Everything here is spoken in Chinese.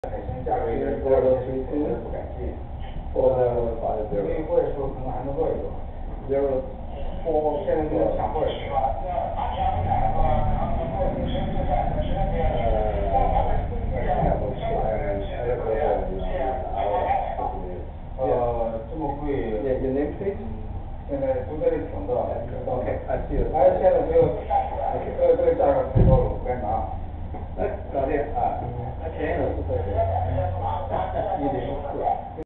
价格也是多了，所以不敢进。因为或者说可能还能做一做。现在就是抢货也是。这么贵。现在都在这挺的。OK，I see。而且现在没有。